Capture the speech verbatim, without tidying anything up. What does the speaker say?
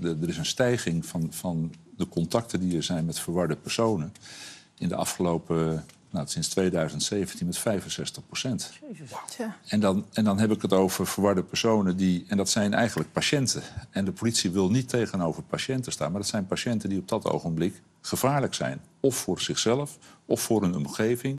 de, er is een stijging van, van de contacten die er zijn met verwarde personen in de afgelopen, nou, sinds tweeduizend zeventien met vijfenzestig procent. En dan, en dan heb ik het over verwarde personen die, en dat zijn eigenlijk patiënten. En de politie wil niet tegenover patiënten staan, maar dat zijn patiënten die op dat ogenblik gevaarlijk zijn. Of voor zichzelf, of voor hun omgeving.